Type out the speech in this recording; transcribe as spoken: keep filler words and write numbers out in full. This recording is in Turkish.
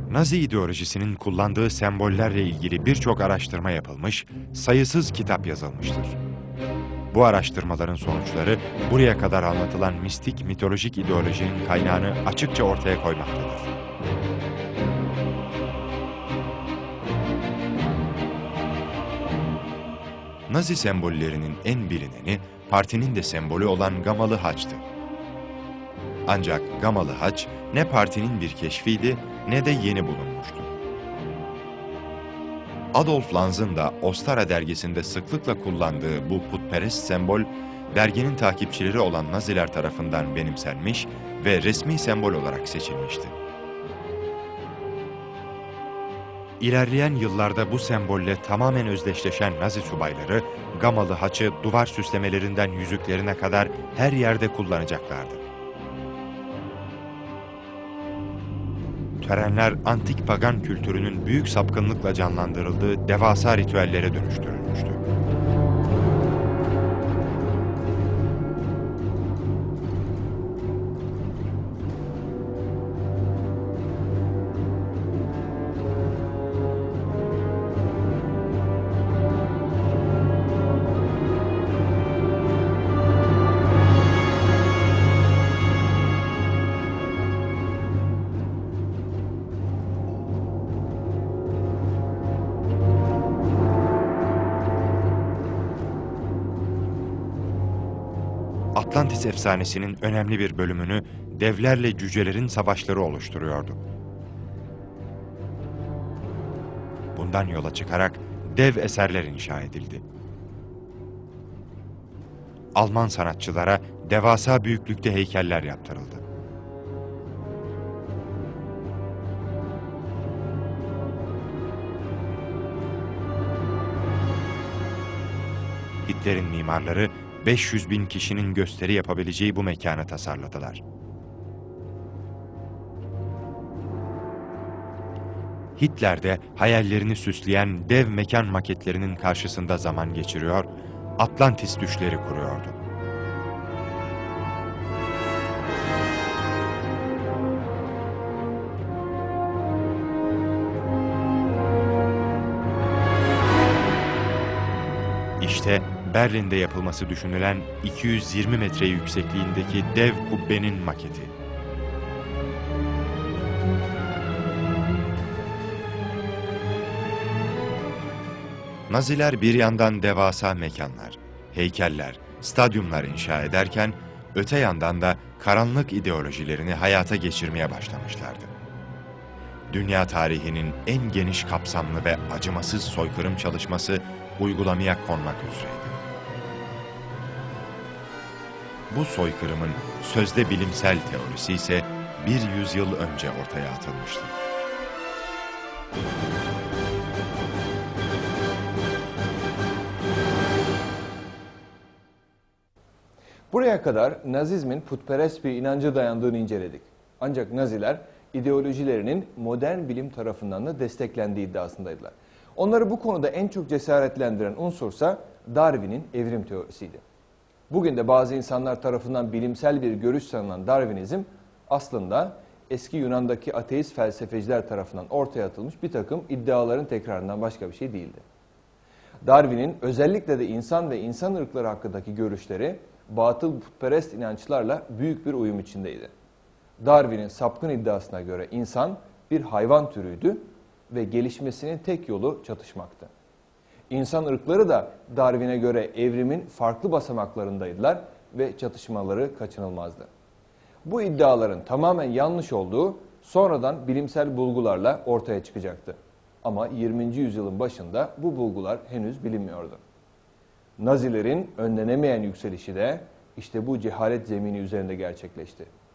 Nazi ideolojisinin kullandığı sembollerle ilgili birçok araştırma yapılmış, sayısız kitap yazılmıştır. Bu araştırmaların sonuçları buraya kadar anlatılan mistik mitolojik ideolojinin kaynağını açıkça ortaya koymaktadır. Nazi sembollerinin en bilineni, partinin de sembolü olan gamalı haçtı. Ancak gamalı haç ne partinin bir keşfiydi ne de yeni bulunmuştu. Adolf Lanz'ın da Ostara dergisinde sıklıkla kullandığı bu putperest sembol, derginin takipçileri olan Naziler tarafından benimsenmiş ve resmi sembol olarak seçilmişti. İlerleyen yıllarda bu sembolle tamamen özdeşleşen Nazi subayları, gamalı haçı duvar süslemelerinden yüzüklerine kadar her yerde kullanacaklardı. Törenler antik pagan kültürünün büyük sapkınlıkla canlandırıldığı devasa ritüellere dönüştürülmüştü. Atlantis efsanesinin önemli bir bölümünü devlerle cücelerin savaşları oluşturuyordu. Bundan yola çıkarak dev eserler inşa edildi. Alman sanatçılara devasa büyüklükte heykeller yaptırıldı. Hitler'in mimarları beş yüz bin kişinin gösteri yapabileceği bu mekanı tasarladılar. Hitler de hayallerini süsleyen dev mekan maketlerinin karşısında zaman geçiriyor, Atlantis düşleri kuruyordu. İşte Berlin'de yapılması düşünülen iki yüz yirmi metre yüksekliğindeki dev kubbenin maketi. Naziler bir yandan devasa mekanlar, heykeller, stadyumlar inşa ederken, öte yandan da karanlık ideolojilerini hayata geçirmeye başlamışlardı. Dünya tarihinin en geniş kapsamlı ve acımasız soykırım çalışması uygulamaya konmak üzereydi. Bu soykırımın sözde bilimsel teorisi ise bir yüzyıl önce ortaya atılmıştı. Buraya kadar Nazizmin putperest bir inanca dayandığını inceledik. Ancak Naziler ideolojilerinin modern bilim tarafından da desteklendiği iddiasındaydılar. Onları bu konuda en çok cesaretlendiren unsursa Darwin'in evrim teorisiydi. Bugün de bazı insanlar tarafından bilimsel bir görüş sanılan Darwinizm aslında eski Yunan'daki ateist felsefeciler tarafından ortaya atılmış bir takım iddiaların tekrarından başka bir şey değildi. Darwin'in özellikle de insan ve insan ırkları hakkındaki görüşleri batıl putperest inançlarla büyük bir uyum içindeydi. Darwin'in sapkın iddiasına göre insan bir hayvan türüydü ve gelişmesinin tek yolu çatışmaktı. İnsan ırkları da Darwin'e göre evrimin farklı basamaklarındaydılar ve çatışmaları kaçınılmazdı. Bu iddiaların tamamen yanlış olduğu sonradan bilimsel bulgularla ortaya çıkacaktı. Ama yirminci yüzyılın başında bu bulgular henüz bilinmiyordu. Nazilerin önlenemeyen yükselişi de işte bu cehalet zemini üzerinde gerçekleşti.